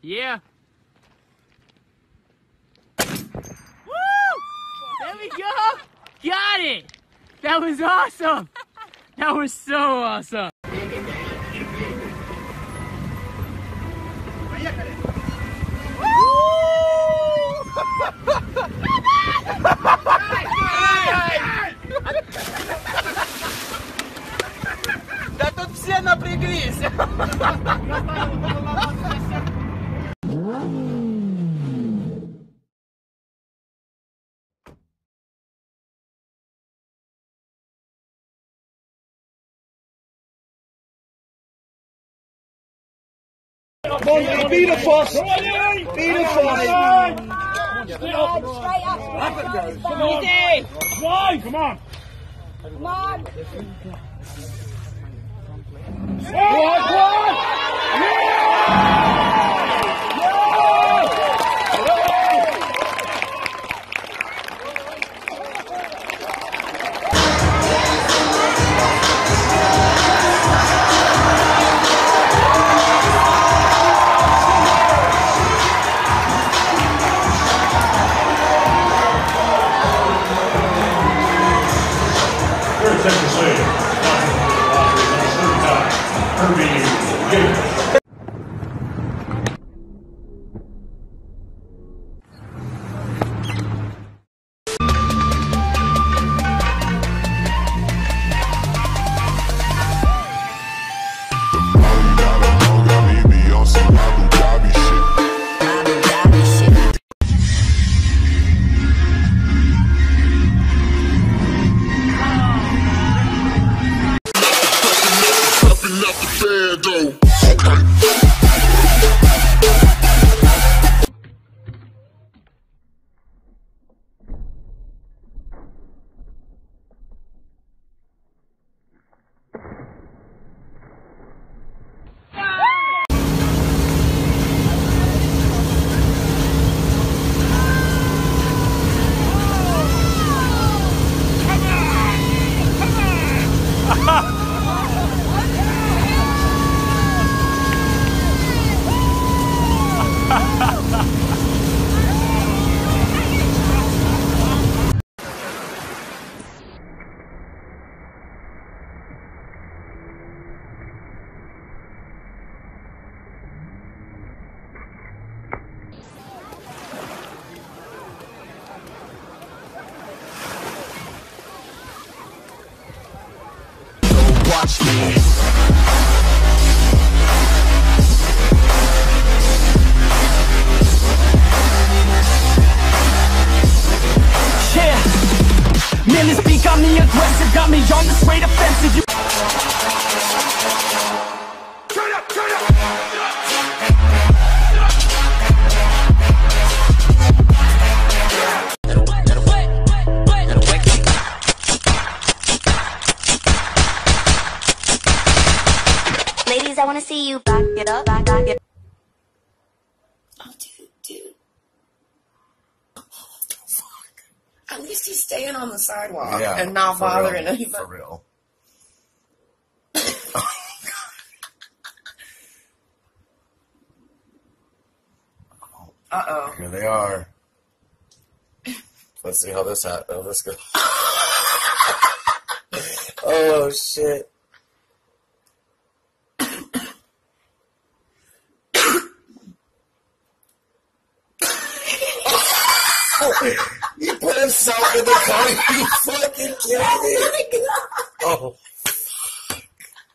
Yeah. Woo! There we go! Got it! That was awesome! That was so awesome! Да тут все напряглись! Come on, be the boss! Be the boss! Straight up, straight up. Come on! Come on! Come on. Watch me. Yeah, man, this beat got me aggressive, got me on the straight offensive. Turn up, turn up. Ladies, I want to see you back it up, back it up. Oh, dude. Oh, fuck. At least he's staying on the sidewalk and not bothering anybody. For real. Uh-oh. Here they are. Let's see how this goes. Oh, shit. He put himself in the car. You fucking kidding me? Oh, fuck.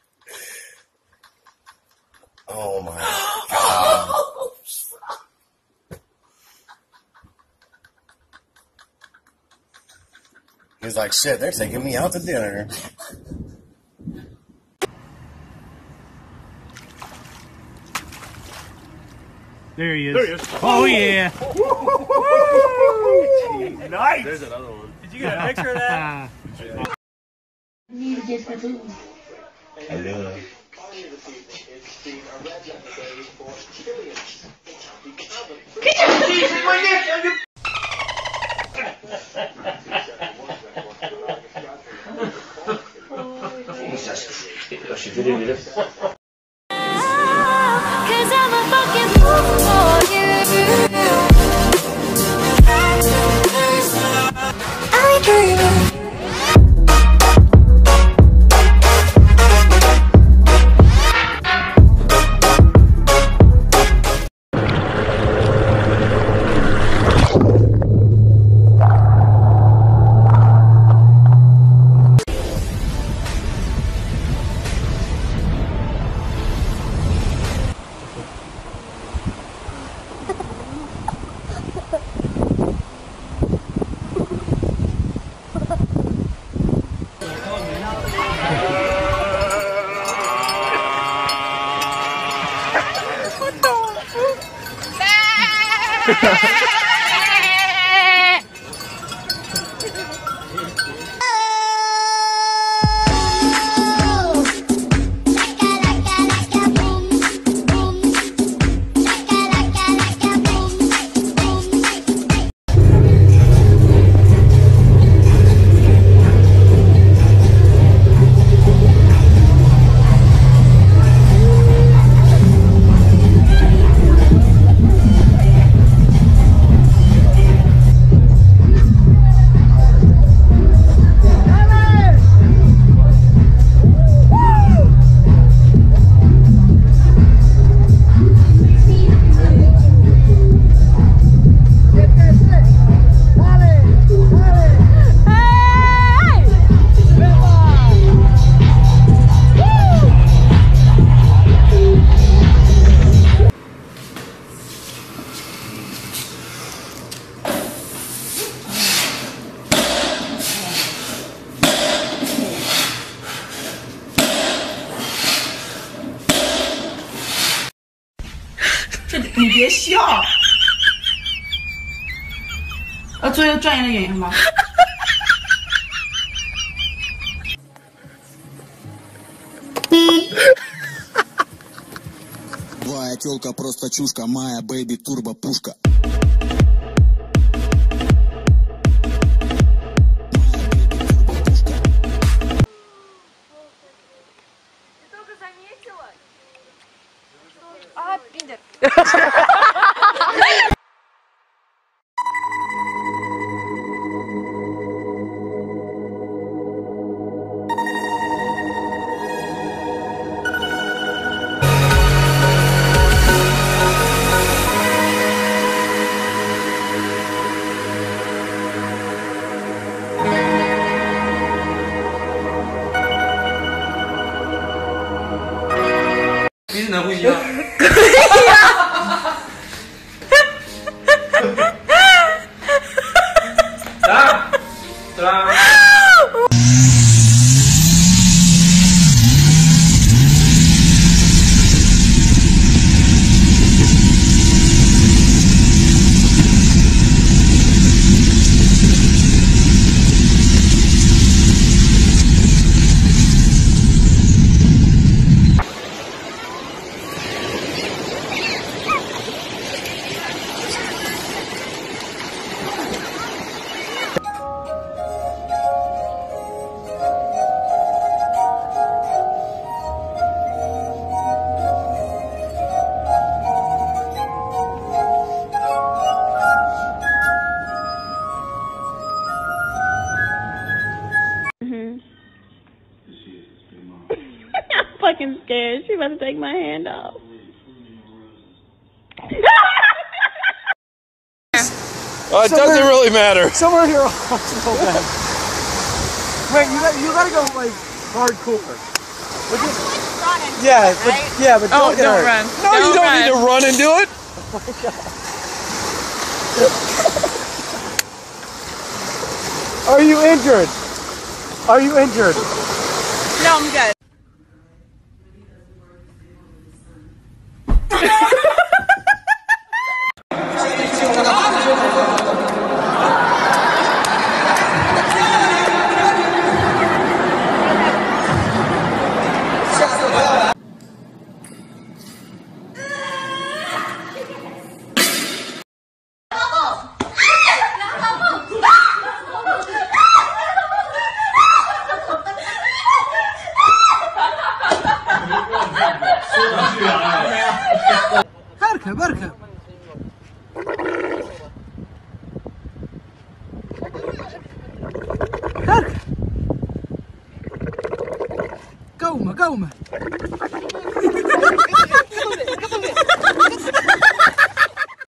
Oh, my God. He's like, shit, they're taking me out to dinner. There he is. Oh, yeah. Nice. There's another one. Did you get a picture of that? Need to get the booze. Hello. Cause I'm a fucking fool. 你别笑。要做一个专业的演员吗？ Твоя тёлка просто чушка, моя бэйби турбо пушка. А, пидор. 鼻子能不一样？ 可以呀。 走啦。 Fucking scared. She about to take my hand off. It doesn't really matter. Somewhere here, so bad. Wait, you gotta go like hardcore. Yeah, but Oh, don't run. No, you don't need to run and do it. Oh my God. Are you injured? Are you injured? No, I'm good. اركب اركب اركب قومه قومه